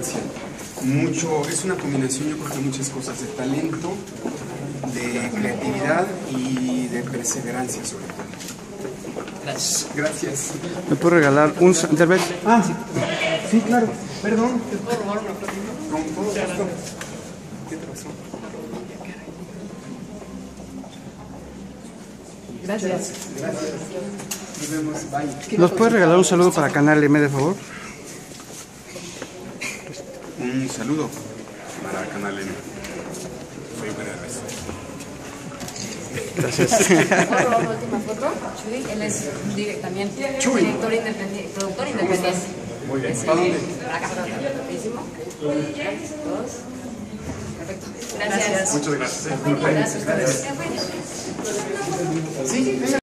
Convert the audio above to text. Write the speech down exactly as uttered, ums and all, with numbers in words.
perseverancia. Mucho, es una combinación, yo creo que muchas cosas, de talento, de creatividad y de perseverancia sobre todo. Gracias. Gracias. ¿Me puedo regalar un Derbez? Ah, sí. Sí, claro. Perdón. ¿Te puedo robar una foto? Con todo gusto. ¿Qué te pasó? Gracias. Gracias. Nos vemos. Bye. ¿Nos puede regalar un saludo para Canal M, de favor? Un saludo para Canal M. Soy Derbez. Gracias. ¿Puedo robar una última foto? Chuy, él es direct- también Chuy. director independiente, productor independiente. Muy bien. Sí. ¿Para dónde? Para acá. Rapidísimo. Dos. Perfecto. Gracias. Muchas gracias. Gracias a ustedes. Sí.